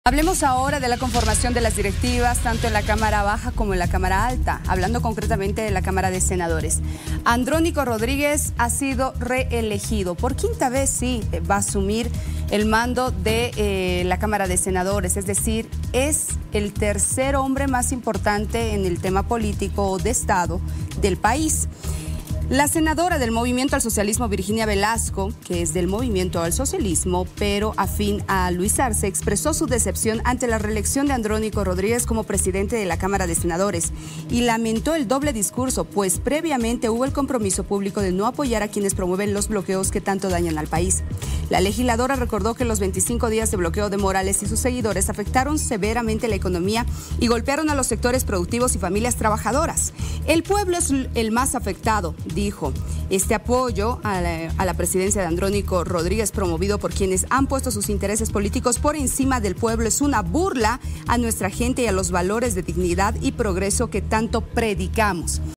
Hablemos ahora de la conformación de las directivas, tanto en la Cámara Baja como en la Cámara Alta, hablando concretamente de la Cámara de Senadores. Andrónico Rodríguez ha sido reelegido. Por quinta vez sí va a asumir el mando de la Cámara de Senadores, es decir, es el tercer hombre más importante en el tema político de Estado del país. La senadora del Movimiento al Socialismo, Virginia Velasco, que es del Movimiento al Socialismo, pero afín a Luis Arce, expresó su decepción ante la reelección de Andrónico Rodríguez como presidente de la Cámara de Senadores y lamentó el doble discurso, pues previamente hubo el compromiso público de no apoyar a quienes promueven los bloqueos que tanto dañan al país. La legisladora recordó que los 25 días de bloqueo de Morales y sus seguidores afectaron severamente la economía y golpearon a los sectores productivos y familias trabajadoras. El pueblo es el más afectado, dijo. Este apoyo a la presidencia de Andrónico Rodríguez, promovido por quienes han puesto sus intereses políticos por encima del pueblo, es una burla a nuestra gente y a los valores de dignidad y progreso que tanto predicamos.